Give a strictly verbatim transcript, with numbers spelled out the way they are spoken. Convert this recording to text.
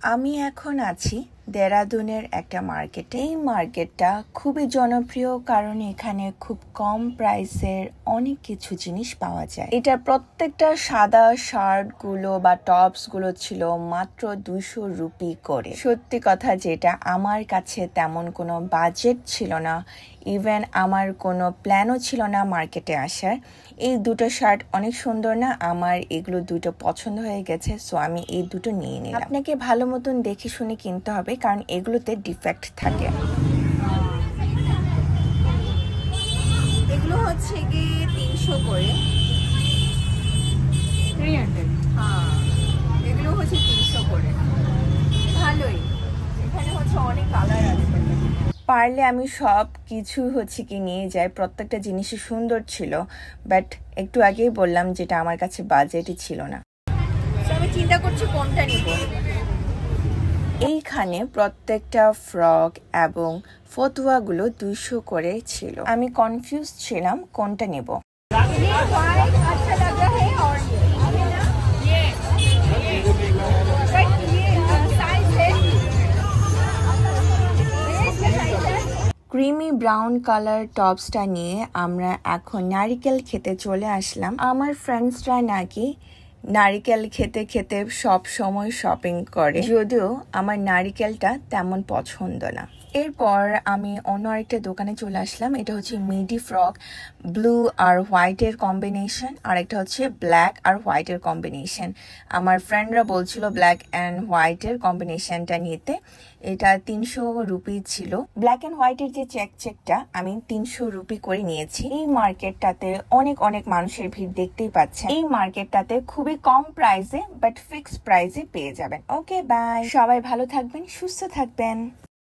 আমি এখন আছি দেরাদুনের একটা মার্কেটে। এই মার্কেটটা খুবই জনপ্রিয় কারণ এখানে খুব কম প্রাইসের অনেক কিছু জিনিস পাওয়া যায়। এটার প্রত্যেকটা সাদা শার্ট গুলো বা টপস গুলো ছিল মাত্র দুইশো রুপি করে। সত্যি কথা যেটা, আমার কাছে তেমন কোনো বাজেট ছিল না, ইভেন আমার কোনো প্ল্যানও ছিল না মার্কেটে আসার। এই দুটো শার্ট অনেক সুন্দর না, আমার এগুলো দুটো পছন্দ হয়ে গেছে, সো আমি এই দুটো নিয়ে নিলাম। আপনাকে ভালো মতন দেখে শুনে কিনতে হবে কারণ এগুলোতে ডিফেক্ট থাকে। এগুলো হচ্ছে গিয়ে তিনশো করে। হ্যাঁ, এগুলো হচ্ছে তিনশো করে। ভালোই, এখানে হচ্ছে অনেক কালার আছে। পারলে আমি সব কিছু হচ্ছে কি নিয়ে যাই, প্রত্যেকটা জিনিসই সুন্দর ছিল, বাট একটু আগেই বললাম যেটা আমার কাছে বাজেটই ছিল না। আমি চিন্তা করছি কোনটা নিব। এইখানে প্রত্যেকটা ফ্রক এবং ফতুয়াগুলো দুইশো করে ছিল। আমি কনফিউজ ছিলাম কোনটা নেব। ক্রিমি ব্রাউন কালার টপসটা নিয়ে আমরা এখন নারিকেল খেতে চলে আসলাম। আমার ফ্রেন্ডসরা নাকি নারিকেল খেতে খেতে সব সময় শপিং করে, যদিও আমার নারিকেলটা তেমন পছন্দ না। এরপর আমি অন্য আরেকটা দোকানে চলে আসলাম। এটা হচ্ছে মিডি ফ্রক, ব্লু আর হোয়াইটের কম্বিনেশন, আর একটা হচ্ছে ব্ল্যাক আর হোয়াইটের কম্বিনেশন। আমার ফ্রেন্ডরা বলছিল ব্ল্যাক অ্যান্ড হোয়াইটের কম্বিনেশনটা নিতে। এটা তিনশো রুপি ছিল। ব্ল্যাক অ্যান্ড হোয়াইটের যে চেক চেকটা আমি তিনশো রুপি করে নিয়েছি। এই মার্কেটটাতে অনেক অনেক মানুষের ভিড় দেখতেই পাচ্ছেন। এই মার্কেটটাতে খুবই কম প্রাইসে বাট ফিক্সড প্রাইসে পেয়ে যাবেন। ওকে বাই, সবাই ভালো থাকবেন, সুস্থ থাকবেন।